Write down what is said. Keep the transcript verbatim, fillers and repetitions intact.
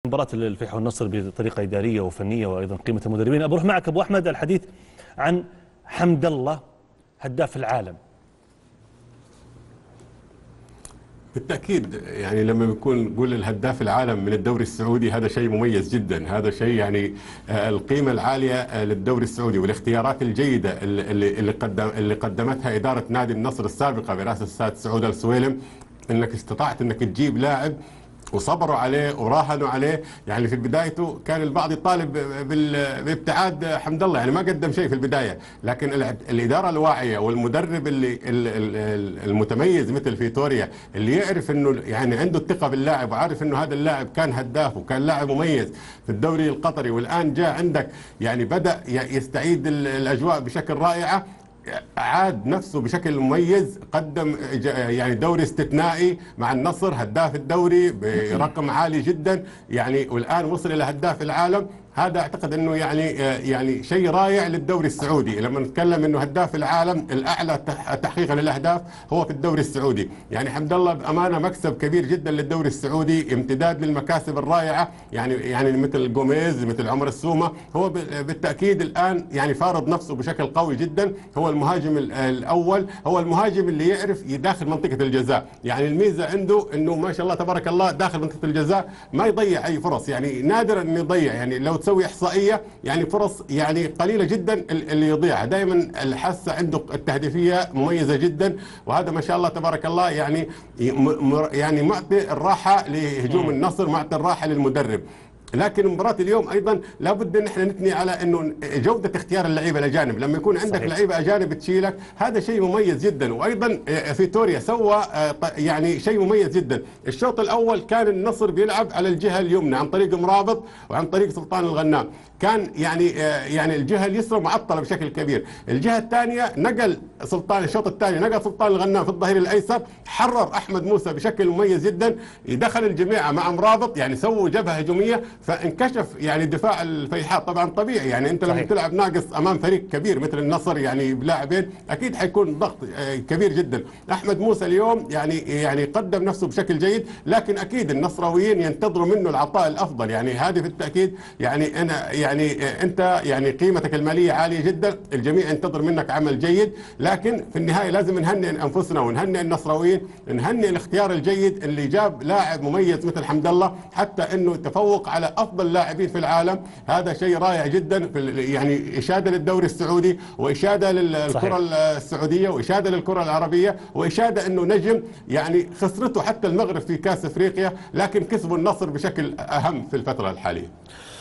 مباراة الفيحاء والنصر بطريقة إدارية وفنية وأيضا قيمة المدربين. بروح معك أبو أحمد الحديث عن حمد الله هداف العالم. بالتأكيد يعني لما بيكون نقول الهداف العالم من الدوري السعودي هذا شيء مميز جدا، هذا شيء يعني القيمة العالية للدوري السعودي والاختيارات الجيدة اللي اللي قدم اللي قدمتها إدارة نادي النصر السابقة برئاسة السيد سعود السويلم، انك استطعت انك تجيب لاعب وصبروا عليه وراهنوا عليه. يعني في بدايته كان البعض يطالب بابتعاد حمد الله، يعني ما قدم شيء في البدايه، لكن الاداره الواعيه والمدرب اللي المتميز مثل فيتوريا اللي يعرف انه يعني عنده الثقه باللاعب وعارف انه هذا اللاعب كان هداف وكان لاعب مميز في الدوري القطري، والان جاء عندك يعني بدا يستعيد الاجواء بشكل رائعه، عاد نفسه بشكل مميز، قدم يعني دوري استثنائي مع النصر، هداف الدوري برقم عالي جدا يعني، والان وصل الى هداف العالم. هذا اعتقد انه يعني يعني شيء رائع للدوري السعودي. لما نتكلم انه هداف العالم الاعلى تحقيقا للاهداف هو في الدوري السعودي، يعني حمد الله بامانه مكسب كبير جدا للدوري السعودي، امتداد للمكاسب الرائعه يعني يعني مثل جوميز مثل عمر السومه. هو بالتاكيد الان يعني فارض نفسه بشكل قوي جدا، هو المهاجم الاول، هو المهاجم اللي يعرف يداخل منطقه الجزاء. يعني الميزه عنده انه ما شاء الله تبارك الله داخل منطقه الجزاء ما يضيع اي فرص، يعني نادرا انه يضيع، يعني لو تسوي احصائيه يعني فرص يعني قليله جدا اللي يضيعها، دائما الحاسه عنده التهديفيه مميزه جدا، وهذا ما شاء الله تبارك الله يعني يعني معطي الراحه لهجوم النصر، معطي الراحه للمدرب. لكن مباراة اليوم ايضا لابد ان احنا نثني على انه جودة اختيار اللعيبة الاجانب، لما يكون عندك لعيبة اجانب تشيلك هذا شيء مميز جدا. وايضا فيتوريا سوى يعني شيء مميز جدا. الشوط الاول كان النصر بيلعب على الجهة اليمنى عن طريق مرابط وعن طريق سلطان الغنام، كان يعني يعني الجهة اليسرى معطلة بشكل كبير. الجهة الثانية نقل سلطان الشوط الثاني نقل سلطان الغنام في الظهير الايسر، حرر احمد موسى بشكل مميز جدا، يدخل الجماعة مع مرابط يعني سووا جبهة هجومية، فانكشف يعني دفاع الفيحاء. طبعا طبيعي يعني انت لما تلعب ناقص امام فريق كبير مثل النصر يعني بلاعبين اكيد حيكون ضغط كبير جدا. احمد موسى اليوم يعني يعني قدم نفسه بشكل جيد، لكن اكيد النصراويين ينتظروا منه العطاء الافضل، يعني هذه بالتاكيد يعني انا يعني انت يعني قيمتك الماليه عاليه جدا، الجميع ينتظر منك عمل جيد، لكن في النهايه لازم نهنئ انفسنا ونهنئ النصراويين، نهنئ الاختيار الجيد اللي جاب لاعب مميز مثل حمد الله، حتى انه تفوق على افضل لاعبين في العالم. هذا شيء رائع جدا في يعني اشاده للدوري السعودي واشاده للكره السعوديه واشاده للكره العربيه واشاده انه نجم يعني خسرته حتى المغرب في كاس افريقيا، لكن كسبوا النصر بشكل اهم في الفتره الحاليه.